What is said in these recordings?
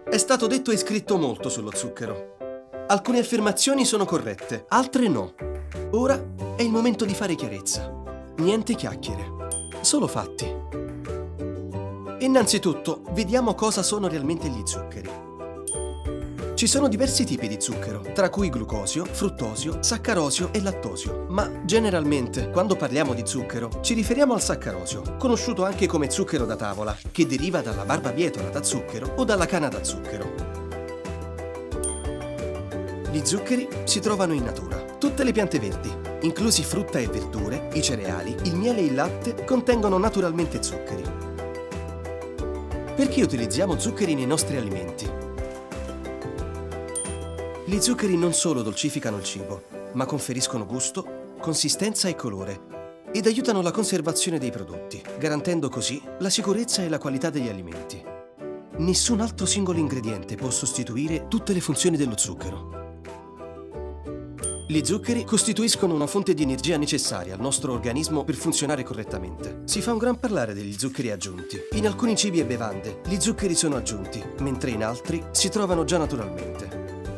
È stato detto e scritto molto sullo zucchero. Alcune affermazioni sono corrette, altre no. Ora è il momento di fare chiarezza. Niente chiacchiere, solo fatti. Innanzitutto, vediamo cosa sono realmente gli zuccheri. Ci sono diversi tipi di zucchero, tra cui glucosio, fruttosio, saccarosio e lattosio. Ma generalmente, quando parliamo di zucchero, ci riferiamo al saccarosio, conosciuto anche come zucchero da tavola, che deriva dalla barbabietola da zucchero o dalla canna da zucchero. Gli zuccheri si trovano in natura. Tutte le piante verdi, inclusi frutta e verdure, i cereali, il miele e il latte, contengono naturalmente zuccheri. Perché utilizziamo zuccheri nei nostri alimenti? Gli zuccheri non solo dolcificano il cibo, ma conferiscono gusto, consistenza e colore ed aiutano la conservazione dei prodotti, garantendo così la sicurezza e la qualità degli alimenti. Nessun altro singolo ingrediente può sostituire tutte le funzioni dello zucchero. Gli zuccheri costituiscono una fonte di energia necessaria al nostro organismo per funzionare correttamente. Si fa un gran parlare degli zuccheri aggiunti. In alcuni cibi e bevande gli zuccheri sono aggiunti, mentre in altri si trovano già naturalmente.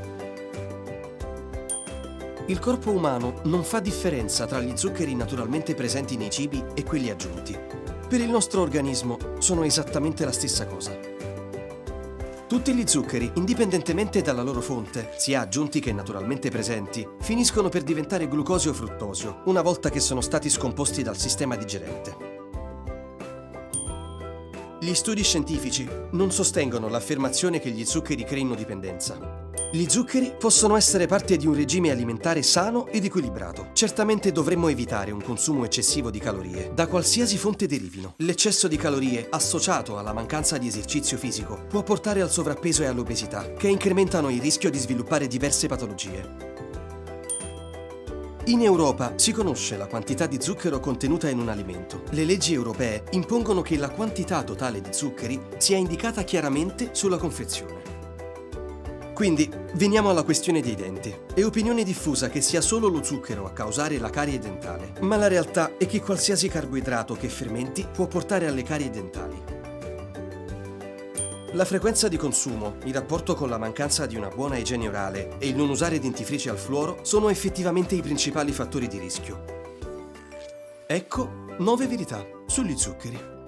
Il corpo umano non fa differenza tra gli zuccheri naturalmente presenti nei cibi e quelli aggiunti. Per il nostro organismo sono esattamente la stessa cosa. Tutti gli zuccheri, indipendentemente dalla loro fonte, sia aggiunti che naturalmente presenti, finiscono per diventare glucosio o fruttosio, una volta che sono stati scomposti dal sistema digerente. Gli studi scientifici non sostengono l'affermazione che gli zuccheri creino dipendenza. Gli zuccheri possono essere parte di un regime alimentare sano ed equilibrato. Certamente dovremmo evitare un consumo eccessivo di calorie, da qualsiasi fonte derivino. L'eccesso di calorie, associato alla mancanza di esercizio fisico, può portare al sovrappeso e all'obesità, che incrementano il rischio di sviluppare diverse patologie. In Europa si conosce la quantità di zucchero contenuta in un alimento. Le leggi europee impongono che la quantità totale di zuccheri sia indicata chiaramente sulla confezione. Quindi, veniamo alla questione dei denti. È opinione diffusa che sia solo lo zucchero a causare la carie dentale, ma la realtà è che qualsiasi carboidrato che fermenti può portare alle carie dentali. La frequenza di consumo, in rapporto con la mancanza di una buona igiene orale e il non usare dentifrici al fluoro sono effettivamente i principali fattori di rischio. Ecco 9 verità sugli zuccheri.